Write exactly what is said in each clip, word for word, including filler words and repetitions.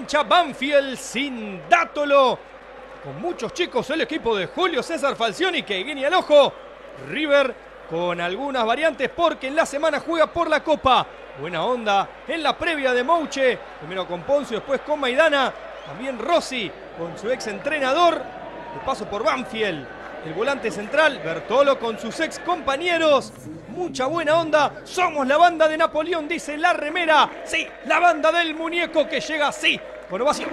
cancha. Banfield sin Dátolo. Con muchos chicos el equipo de Julio César Falcioni que guiña el ojo. River con algunas variantes porque en la semana juega por la Copa. Buena onda en la previa de Mouche. Primero con Poncio, después con Maidana. También Rossi con su ex entrenador. De paso por Banfield. El volante central, Bertolo con sus ex compañeros. Mucha buena onda. Somos la banda de Napoleón, dice la remera. Sí, la banda del muñeco que llega así, con ovación.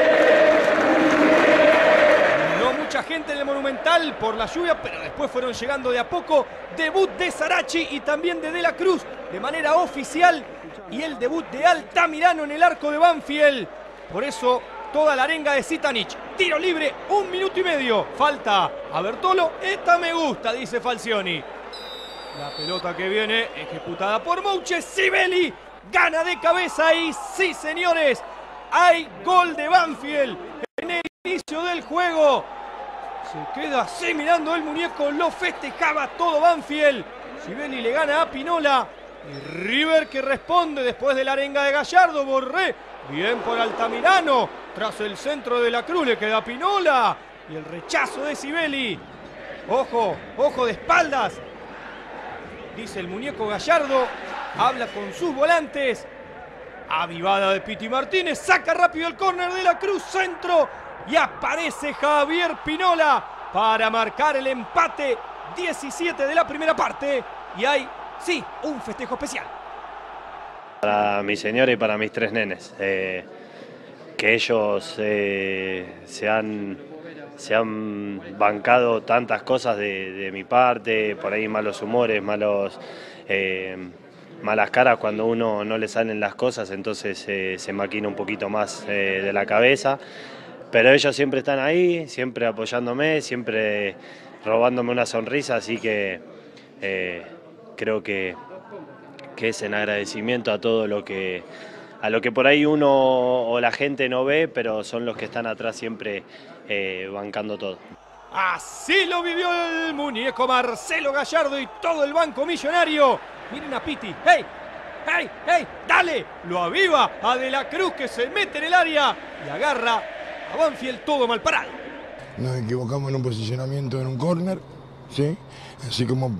No mucha gente en el Monumental por la lluvia, pero después fueron llegando de a poco. Debut de Sarachi y también de De la Cruz de manera oficial. Y el debut de Altamirano en el arco de Banfield. Por eso toda la arenga de Zitanich. Tiro libre, un minuto y medio. Falta a Bertolo. Esta me gusta, dice Falcioni. La pelota que viene ejecutada por Mouche. Sibeli gana de cabeza y sí, señores, hay gol de Banfield en el inicio del juego. Se queda así mirando el muñeco. Lo festejaba todo Banfield. Sibeli le gana a Pinola. Y River que responde después de la arenga de Gallardo. Borré. Bien por Altamirano. Tras el centro de la Cruz le queda Pinola. Y el rechazo de Sibeli. Ojo, ojo de espaldas. Dice el muñeco Gallardo. Habla con sus volantes. Avivada de Piti Martínez. Saca rápido el córner de la Cruz. Centro. Y aparece Javier Pinola para marcar el empate. diecisiete de la primera parte. Y hay, sí, un festejo especial. Para mi señora y para mis tres nenes, eh, que ellos eh, se, han, se han bancado tantas cosas de, de mi parte, por ahí malos humores, malos, eh, malas caras cuando uno no le salen las cosas, entonces eh, se maquina un poquito más eh, de la cabeza, pero ellos siempre están ahí, siempre apoyándome, siempre robándome una sonrisa, así que eh, creo que que es en agradecimiento a todo lo que, a lo que por ahí uno o la gente no ve, pero son los que están atrás siempre eh, bancando todo. Así lo vivió el muñeco Marcelo Gallardo y todo el banco millonario. Miren a Piti. ¡Hey! ¡Hey! ¡Hey! ¡Dale! Lo aviva a De la Cruz que se mete en el área y agarra a Banfield todo mal parado. Nos equivocamos en un posicionamiento en un córner, ¿sí? Así como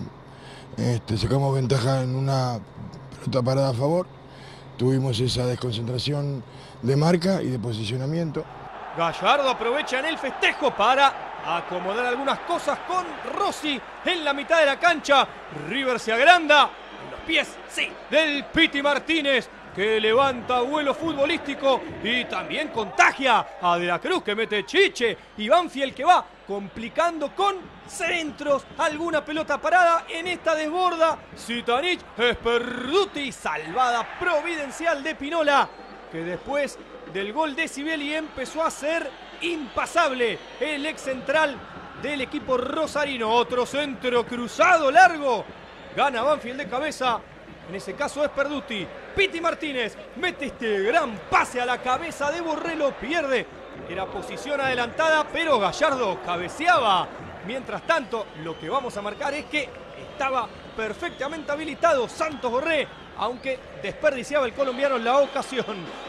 este, sacamos ventaja en una pelota parada a favor, tuvimos esa desconcentración de marca y de posicionamiento. Gallardo aprovecha en el festejo para acomodar algunas cosas con Rossi en la mitad de la cancha. River se agranda en los pies, sí, del Piti Martínez, que levanta vuelo futbolístico y también contagia a De la Cruz que mete chiche y Banfield que va complicando con centros, alguna pelota parada en esta desborda. Zitanich, Sperduti, salvada providencial de Pinola, que después del gol de Sibeli empezó a ser impasable el ex central del equipo rosarino. Otro centro cruzado largo, gana Banfield de cabeza. En ese caso es Sperduti. Piti Martínez mete este gran pase a la cabeza de Borré, lo pierde. Era posición adelantada, pero Gallardo cabeceaba. Mientras tanto, lo que vamos a marcar es que estaba perfectamente habilitado Santos Borré, aunque desperdiciaba el colombiano en la ocasión.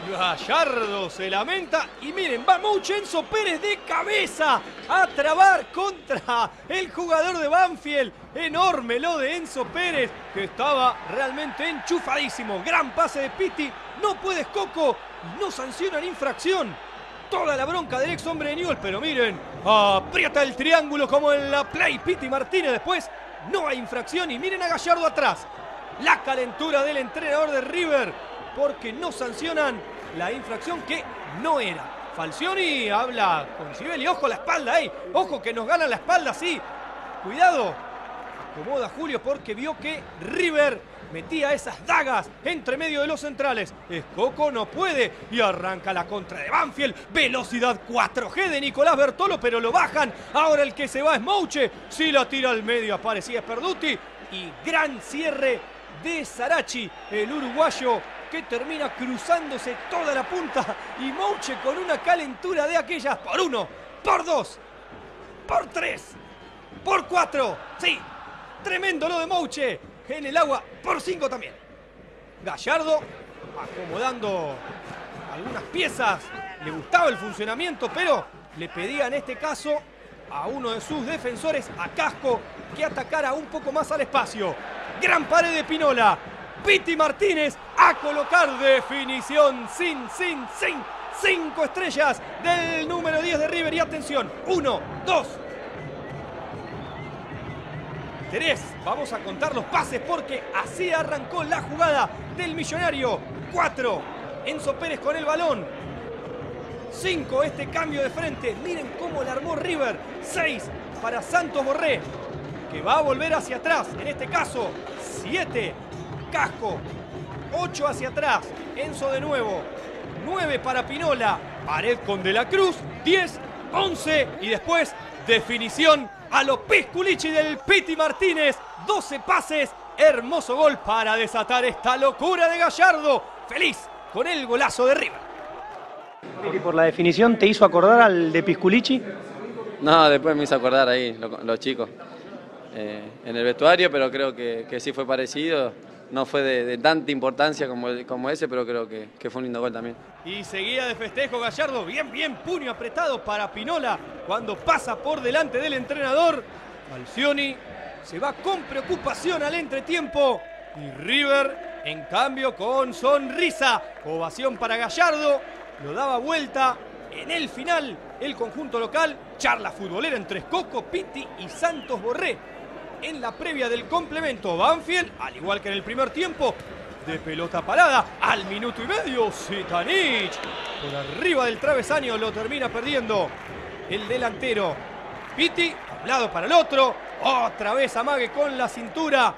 Gallardo se lamenta y miren, va Mouche, Enzo Pérez de cabeza a trabar contra el jugador de Banfield. Enorme lo de Enzo Pérez, que estaba realmente enchufadísimo. Gran pase de Piti, no puedes Coco, no sancionan infracción. Toda la bronca del ex hombre de Newell's, pero miren, aprieta el triángulo como en la play Piti Martínez. Después no hay infracción y miren a Gallardo atrás. La calentura del entrenador de River porque no sancionan la infracción que no era. Falcioni habla con Sibeli, ojo la espalda ahí, ojo que nos ganan la espalda, sí. Cuidado, acomoda Julio porque vio que River metía esas dagas entre medio de los centrales. Escoco no puede y arranca la contra de Banfield. Velocidad cuatro G de Nicolás Bertolo, pero lo bajan. Ahora el que se va es Mouche. Si la tira al medio aparecía Sperduti. Y gran cierre de Sarachi, el uruguayo, que termina cruzándose toda la punta. Y Mouche con una calentura de aquellas por uno, por dos, por tres, por cuatro. Sí, tremendo lo de Mouche. En el agua por cinco también. Gallardo acomodando algunas piezas le gustaba el funcionamiento, pero le pedía en este caso a uno de sus defensores, a Casco, que atacara un poco más al espacio. Gran pared de Pinola. Piti Martínez a colocar definición sin, sin, sin. Cinco estrellas del número diez de River. Y atención, uno, dos, tres. Vamos a contar los pases porque así arrancó la jugada del Millonario. Cuatro, Enzo Pérez con el balón. Cinco, este cambio de frente. Miren cómo la armó River. Seis, para Santos Borré, que va a volver hacia atrás. En este caso, siete, Casco. Ocho hacia atrás, Enzo de nuevo. nueve para Pinola, pared con De la Cruz. diez, once y después definición a lo Pisculichi del Piti Martínez. doce pases, hermoso gol para desatar esta locura de Gallardo. Feliz con el golazo de River. Piti, por la definición, ¿te hizo acordar al de Pisculichi? No, después me hizo acordar ahí lo- los chicos eh, en el vestuario, pero creo que, que sí fue parecido. No fue de, de tanta importancia como, como ese, pero creo que, que fue un lindo gol también. Y seguida de festejo Gallardo, bien, bien, puño apretado para Pinola cuando pasa por delante del entrenador. Falcioni se va con preocupación al entretiempo y River, en cambio, con sonrisa. Ovación para Gallardo, lo daba vuelta en el final el conjunto local. Charla futbolera entre Coco, Piti y Santos Borré. En la previa del complemento, Banfield, al igual que en el primer tiempo, de pelota parada, al minuto y medio, Zitanich, por arriba del travesaño, lo termina perdiendo el delantero. Piti, de un lado para el otro, otra vez amague con la cintura,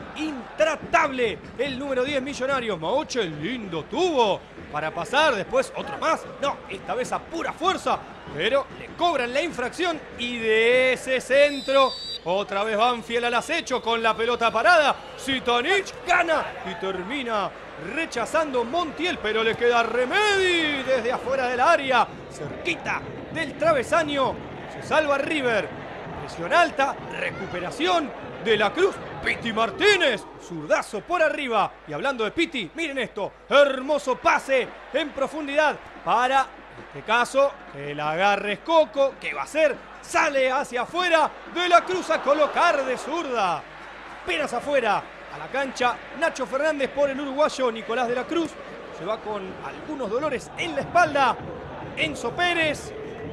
intratable el número diez Millonarios. Mauche, lindo tuvo para pasar, después otro más, no, esta vez a pura fuerza, pero le cobran la infracción y de ese centro otra vez Banfield al acecho con la pelota parada. Zitanich gana y termina rechazando Montiel, pero le queda Remedi desde afuera del área, cerquita del travesaño. Se salva River. Presión alta, recuperación de la Cruz. Piti Martínez, zurdazo por arriba. Y hablando de Piti, miren esto, hermoso pase en profundidad para, en este caso, que la agarre Coco. ¿Qué va a hacer? Sale hacia afuera, De la Cruz a colocar de zurda. Apenas afuera, a la cancha, Nacho Fernández por el uruguayo Nicolás De la Cruz. Se va con algunos dolores en la espalda. Enzo Pérez.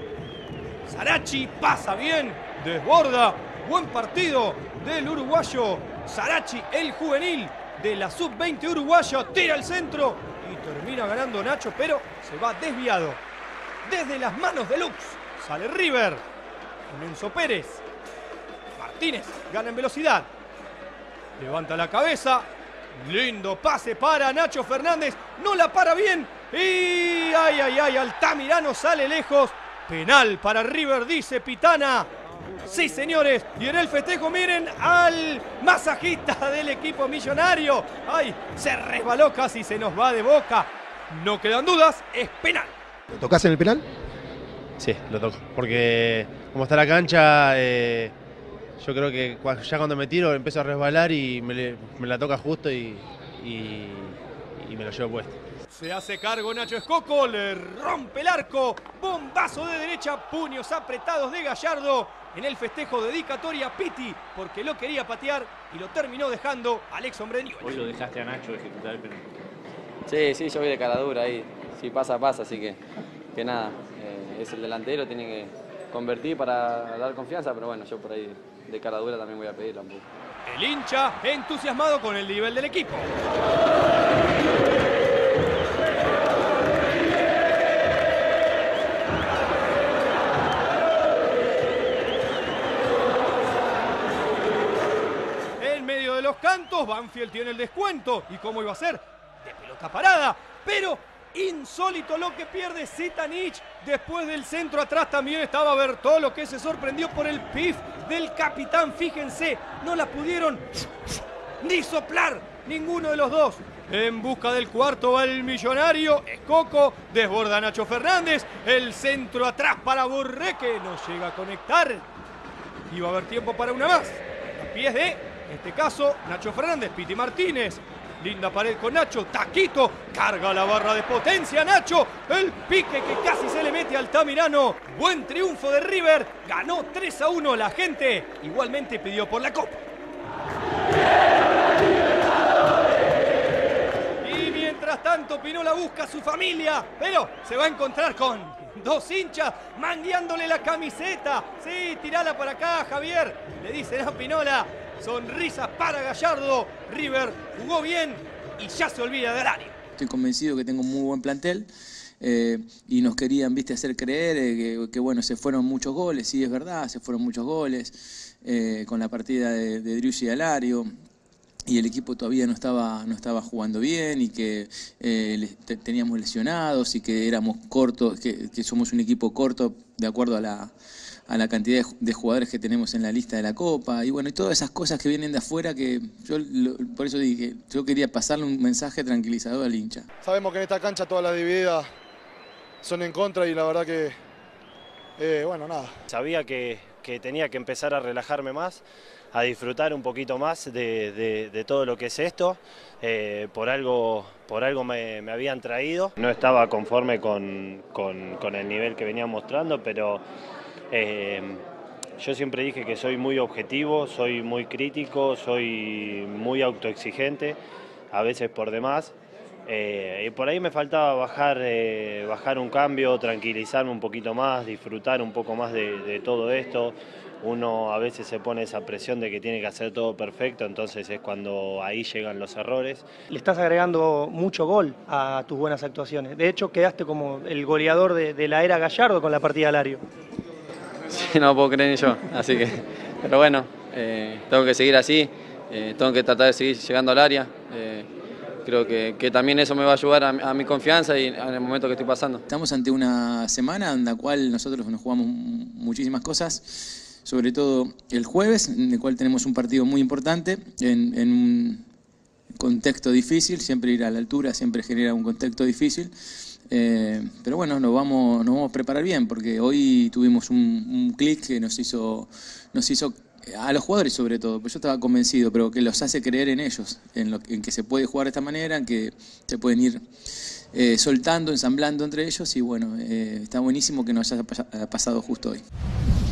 Sarachi pasa bien, desborda. Buen partido del uruguayo Sarachi, el juvenil de la sub veinte uruguaya. Tira el centro y termina ganando Nacho, pero se va desviado. Desde las manos de Lux sale River. Con Enzo Pérez. Martínez gana en velocidad. Levanta la cabeza. Lindo pase para Nacho Fernández. No la para bien. Y ay, ay, ay, Altamirano sale lejos. Penal para River, dice Pitana. Sí, señores. Y en el festejo, miren al masajista del equipo millonario. Ay, se resbaló, casi se nos va de boca. No quedan dudas, es penal. ¿Lo tocás en el penal? Sí, lo toco. Porque como está la cancha, eh, yo creo que ya cuando me tiro empiezo a resbalar y me, le, me la toca justo y, y, y me lo llevo puesto. Se hace cargo Nacho Escoco, le rompe el arco. Bombazo de derecha, puños apretados de Gallardo. En el festejo dedicatoria a Piti, porque lo quería patear y lo terminó dejando Alex Hombre. Hoy lo dejaste a Nacho ejecutar el penal. Sí, sí, yo voy de cara dura ahí. Si pasa, pasa, así que, que nada. Eh, es el delantero, tiene que convertir para dar confianza, pero bueno, yo por ahí de cara dura también voy a pedirla un poco. El hincha entusiasmado con el nivel del equipo. En medio de los cantos, Banfield tiene el descuento. ¿Y cómo iba a ser? De pelota parada, pero insólito lo que pierde Zitanich. Después del centro atrás también estaba Bertolo, que se sorprendió por el pif del capitán. Fíjense, no la pudieron ni soplar ninguno de los dos. En busca del cuarto va el millonario. Escoco, desborda a Nacho Fernández. El centro atrás para Borré, que no llega a conectar. Y va a haber tiempo para una más. A pies de, en este caso, Nacho Fernández, Piti Martínez. Linda pared con Nacho. Taquito. Carga la barra de potencia Nacho. El pique que casi se le mete a Altamirano. Buen triunfo de River. Ganó tres a uno. La gente igualmente pidió por la Copa. Y mientras tanto Pinola busca a su familia, pero se va a encontrar con dos hinchas mangueándole la camiseta. Sí, tirala para acá, Javier. Le dicen a Pinola. Sonrisas para Gallardo. River jugó bien y ya se olvida del área. Estoy convencido que tengo un muy buen plantel eh, y nos querían, viste, hacer creer eh, que, que, bueno, se fueron muchos goles. Sí, es verdad, se fueron muchos goles eh, con la partida de, de Driussi y Alario. Y el equipo todavía no estaba, no estaba jugando bien y que eh, teníamos lesionados y que éramos cortos, que, que somos un equipo corto de acuerdo a la, a la cantidad de jugadores que tenemos en la lista de la Copa. Y bueno, y todas esas cosas que vienen de afuera que yo, lo, por eso dije, yo quería pasarle un mensaje tranquilizador al hincha. Sabemos que en esta cancha todas las divididas son en contra y la verdad que, eh, bueno, nada. Sabía que, que tenía que empezar a relajarme más, a disfrutar un poquito más de, de, de todo lo que es esto. Eh, por algo, por algo me, me habían traído. No estaba conforme con, con, con el nivel que venía mostrando, pero eh, yo siempre dije que soy muy objetivo, soy muy crítico, soy muy autoexigente, a veces por demás. Eh, y por ahí me faltaba bajar, eh, bajar un cambio, tranquilizarme un poquito más, disfrutar un poco más de, de todo esto. Uno a veces se pone esa presión de que tiene que hacer todo perfecto, entonces es cuando ahí llegan los errores. Le estás agregando mucho gol a tus buenas actuaciones. De hecho, quedaste como el goleador de, de la era Gallardo con la partida de Alario. Sí, no lo puedo creer ni yo, así que... Pero bueno, eh, tengo que seguir así, eh, tengo que tratar de seguir llegando al área. Eh, creo que, que también eso me va a ayudar a, a mi confianza y en el momento que estoy pasando. Estamos ante una semana en la cual nosotros nos jugamos muchísimas cosas, sobre todo el jueves, en el cual tenemos un partido muy importante, en, en un contexto difícil, siempre ir a la altura siempre genera un contexto difícil, eh, pero bueno, nos vamos, nos vamos a preparar bien, porque hoy tuvimos un, un clic que nos hizo, nos hizo, a los jugadores sobre todo, pues yo estaba convencido, pero que los hace creer en ellos, en, lo, en que se puede jugar de esta manera, en que se pueden ir eh, soltando, ensamblando entre ellos, y bueno, eh, está buenísimo que nos haya pasado justo hoy.